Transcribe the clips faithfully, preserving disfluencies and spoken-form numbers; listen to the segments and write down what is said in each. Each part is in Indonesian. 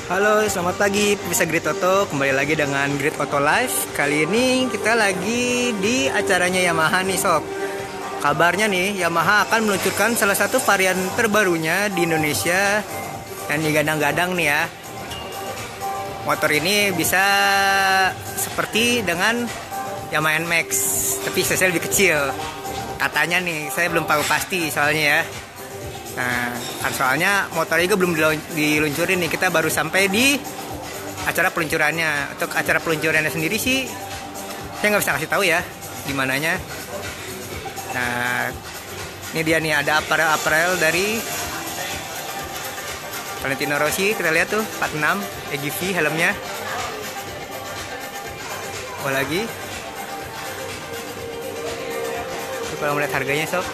Halo, selamat pagi pemirsa Grid Auto. Kembali lagi dengan Grid Auto Live. Kali ini kita lagi di acaranya Yamaha nih sob. Kabarnya nih, Yamaha akan meluncurkan salah satu varian terbarunya di Indonesia yang digadang-gadang nih ya. Motor ini bisa seperti dengan Yamaha N Max, tapi size lebih kecil. Katanya nih, saya belum tahu pasti soalnya ya. Nah, kan soalnya motor juga belum diluncurin nih. Kita baru sampai di acara peluncurannya. Untuk acara peluncurannya sendiri sih saya nggak bisa kasih tahu ya di mananya. Nah, ini dia nih, ada apparel-apparel dari Valentino Rossi. Kita lihat tuh empat puluh enam E G V helmnya. Oh lagi. Tuh, kalau melihat harganya sob.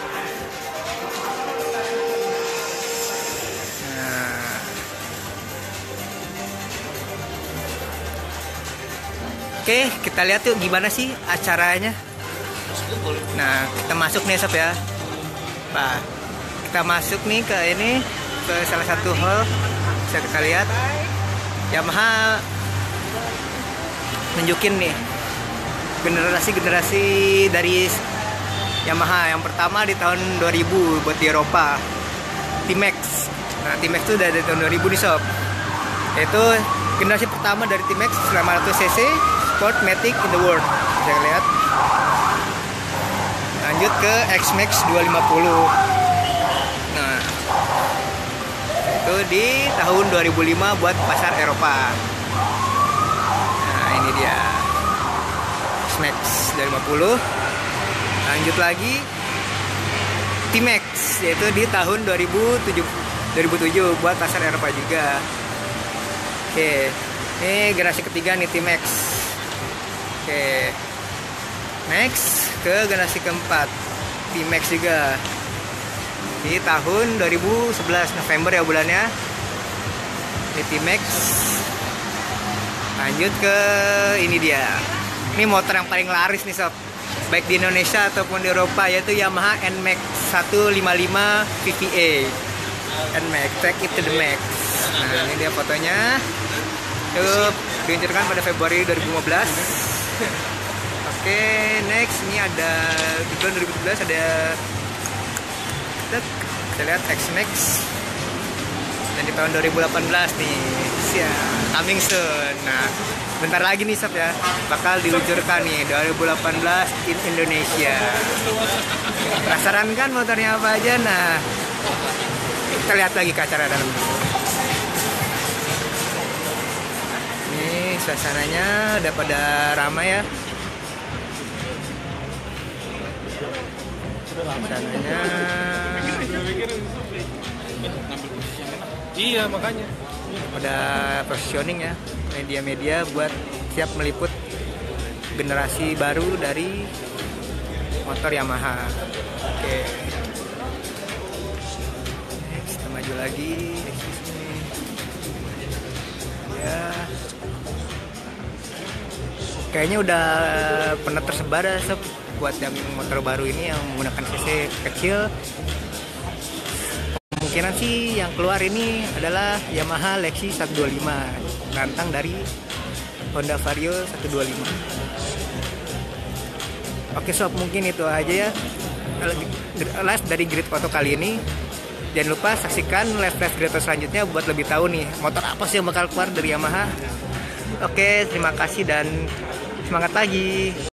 Oke, kita lihat yuk gimana sih acaranya. Nah, kita masuk nih sob ya. Nah, kita masuk nih ke ini, ke salah satu hall. Bisa kita lihat Yamaha nunjukin nih generasi-generasi dari Yamaha. Yang pertama di tahun dua ribu buat di Eropa, T-Max. Nah, T-Max itu udah dari tahun dua ribu nih sob. Itu generasi pertama dari T-Max lima ratus cc Sport Matic in the world. Bisa lihat. Lanjut ke X-Max dua lima puluh. Nah, itu di tahun dua ribu lima buat pasar Eropa. Nah, ini dia X-Max dua lima puluh. Lanjut lagi T-Max, yaitu di tahun dua ribu tujuh buat pasar Eropa juga. Oke, ini generasi ketiga nih T-Max. Oke, next ke generasi keempat T-Max juga di tahun dua ribu sebelas November ya bulannya. Ini T-Max. Lanjut ke ini dia. Ini motor yang paling laris nih sob, baik di Indonesia ataupun di Eropa, yaitu Yamaha N Max seratus lima puluh lima V V A. N Max, Take It to the Max. Nah, ini dia fotonya. Itu diluncurkan pada Februari dua ribu lima belas. Oke, next ini ada di tahun dua ribu tujuh belas ada kita lihat X-Max. Dan di tahun dua ribu delapan belas nih, siap, coming soon. Nah, bentar lagi nih sob ya, bakal diluncurkan nih dua ribu delapan belas in Indonesia. Penasaran kan motornya apa aja? Nah, kita lihat lagi ke acara dalam. Ini suasananya udah pada ramai ya. Suasananya. Iya makanya. Udah positioning ya, media-media buat siap meliput generasi baru dari motor Yamaha. Oke. Kita maju lagi. Ya. Kayaknya udah pernah tersebar ya sob, buat yang motor baru ini yang menggunakan cc kecil. Kemungkinan sih yang keluar ini adalah Yamaha Lexi seratus dua puluh lima, rantang dari Honda Vario seratus dua puluh lima. Oke sob, mungkin itu aja ya live dari Grid Auto kali ini. Jangan lupa saksikan live-live Grid Auto selanjutnya buat lebih tahu nih motor apa sih yang bakal keluar dari Yamaha. Oke, terima kasih dan semangat pagi.